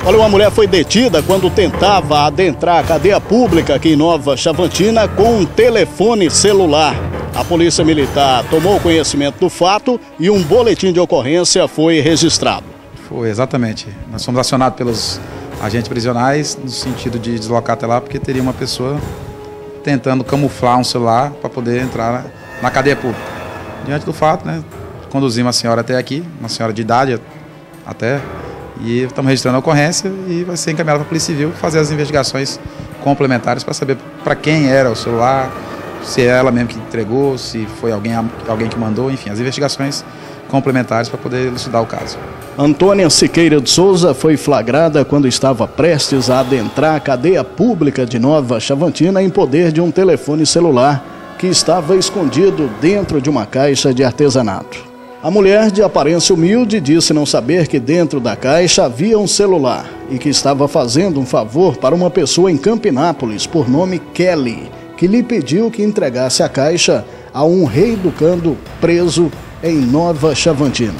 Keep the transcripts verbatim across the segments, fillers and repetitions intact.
Olha, uma mulher foi detida quando tentava adentrar a cadeia pública aqui em Nova Chavantina com um telefone celular. A Polícia Militar tomou conhecimento do fato e um boletim de ocorrência foi registrado. Foi, exatamente. Nós fomos acionados pelos agentes prisionais no sentido de deslocar até lá, porque teria uma pessoa tentando camuflar um celular para poder entrar na cadeia pública. Diante do fato, né, conduzimos a senhora até aqui, uma senhora de idade até, e estamos registrando a ocorrência e vai ser encaminhada para a Polícia Civil fazer as investigações complementares para saber para quem era o celular, se é ela mesmo que entregou, se foi alguém, alguém que mandou, enfim, as investigações complementares para poder elucidar o caso. Antônia Siqueira de Souza foi flagrada quando estava prestes a adentrar a cadeia pública de Nova Chavantina em poder de um telefone celular que estava escondido dentro de uma caixa de artesanato. A mulher, de aparência humilde, disse não saber que dentro da caixa havia um celular e que estava fazendo um favor para uma pessoa em Campinápolis, por nome Kelly, que lhe pediu que entregasse a caixa a um reeducando preso em Nova Chavantina.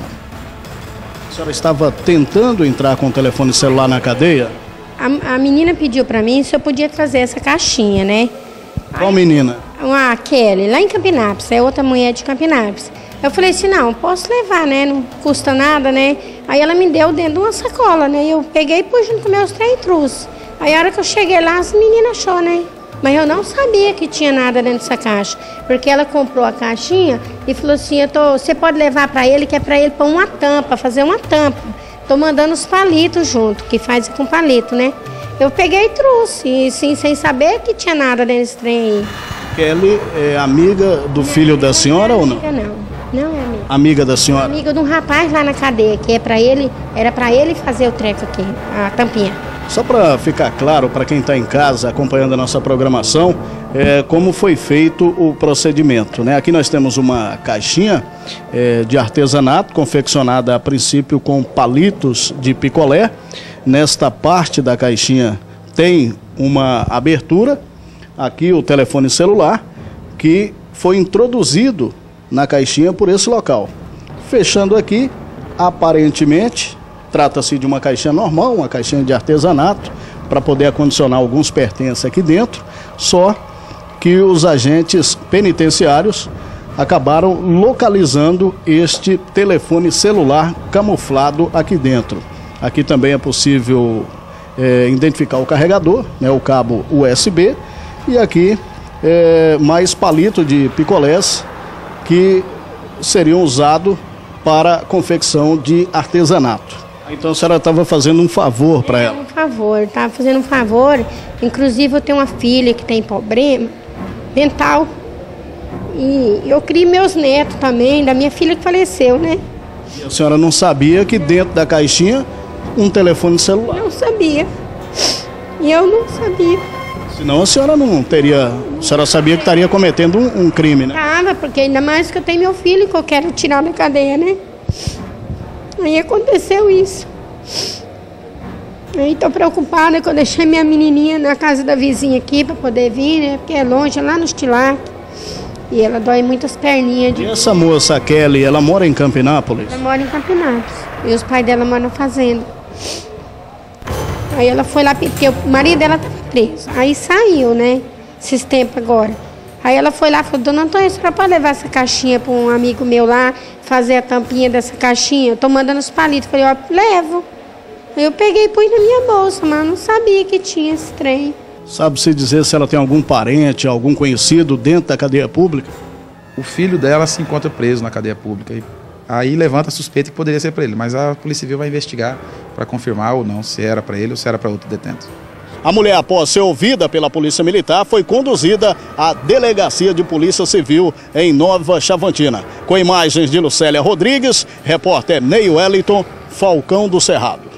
A senhora estava tentando entrar com o telefone celular na cadeia? A, a menina pediu para mim se eu podia trazer essa caixinha, né? Qual menina? Uma Kelly, lá em Campinápolis, é outra mulher de Campinápolis. Eu falei assim, não, posso levar, né? Não custa nada, né? Aí ela me deu dentro de uma sacola, né? Eu peguei e pus junto com meus três trus. Aí a hora que eu cheguei lá, as meninas achou, né? Mas eu não sabia que tinha nada dentro dessa caixa. Porque ela comprou a caixinha e falou assim, eu tô, você pode levar para ele, que é para ele pôr uma tampa, fazer uma tampa. Tô mandando os palitos junto, que faz com palito, né? Eu peguei e trouxe, e, sim, sem saber que tinha nada dentro desse trem aí. Kelly é amiga do filho da senhora ou não? Não. Não é amiga. Amiga da senhora? Amiga de um rapaz lá na cadeia, que é para ele, era para ele fazer o treco aqui, a tampinha. Só para ficar claro para quem está em casa acompanhando a nossa programação, é, como foi feito o procedimento, né? Aqui nós temos uma caixinha é, de artesanato, confeccionada a princípio com palitos de picolé. Nesta parte da caixinha tem uma abertura, aqui o telefone celular, que foi introduzido na caixinha por esse local. Fechando aqui, aparentemente, trata-se de uma caixinha normal, uma caixinha de artesanato, para poder acondicionar alguns pertences aqui dentro, só que os agentes penitenciários acabaram localizando este telefone celular camuflado aqui dentro. Aqui também é possível é, identificar o carregador, né, o cabo U S B, e aqui é, mais palito de picolés que seriam usados para confecção de artesanato. Então a senhora estava fazendo um favor para ela? Um favor, estava fazendo um favor. Inclusive eu tenho uma filha que tem problema dental. E eu criei meus netos também, da minha filha que faleceu, né? E a senhora não sabia que dentro da caixinha um telefone celular? Não sabia. E eu não sabia. Senão a senhora não teria... A senhora sabia que estaria cometendo um, um crime, né? Tava, porque ainda mais que eu tenho meu filho que eu quero tirar da cadeia, né? Aí aconteceu isso. Aí tô preocupada que eu deixei minha menininha na casa da vizinha aqui para poder vir, né? Porque é longe, é lá no Estilac. E ela dói muitas perninhas. De... E essa moça, a Kelly, ela mora em Campinápolis? Ela mora em Campinápolis. E os pais dela moram na fazenda. Aí ela foi lá, porque o marido dela estava preso. Aí saiu, né? Esses tempos agora. Aí ela foi lá e falou, dona Antônia, a senhora pode levar essa caixinha para um amigo meu lá, fazer a tampinha dessa caixinha? Eu tô mandando os palitos. Falei, ó, levo. Aí eu peguei e pus na minha bolsa, mas eu não sabia que tinha esse trem. Sabe-se dizer se ela tem algum parente, algum conhecido dentro da cadeia pública? O filho dela se encontra preso na cadeia pública. E aí levanta a suspeita que poderia ser para ele, mas a Polícia Civil vai investigar para confirmar ou não se era para ele ou se era para outro detento. A mulher, após ser ouvida pela Polícia Militar, foi conduzida à Delegacia de Polícia Civil em Nova Chavantina. Com imagens de Lucélia Rodrigues, repórter Ney Wellington, Falcão do Cerrado.